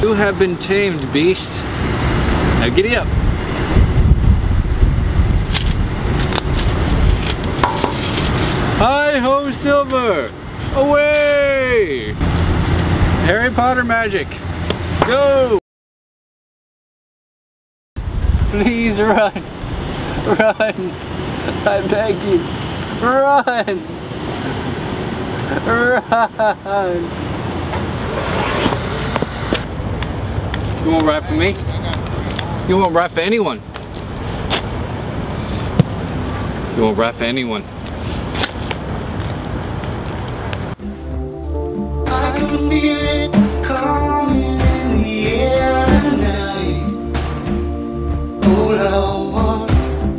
You have been tamed, beast. Now giddy up. Hi-ho, Silver! Away! Harry Potter magic. Go! Please run. Run. I beg you. Run. Run. You won't ride for me? You won't ride for anyone. You won't ride for anyone. I can feel it coming in the air tonight. Oh Lord,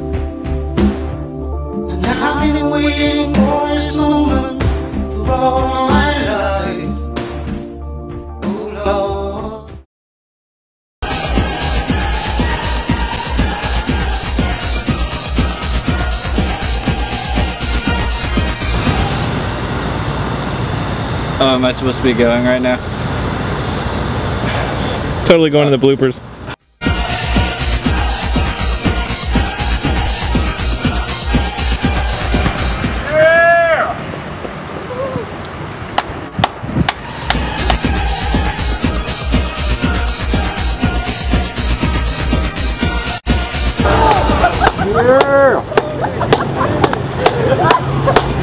and I've been waiting for this moment for all my life. Oh Lord. Oh, am I supposed to be going right now? Totally going to the bloopers. Yeah!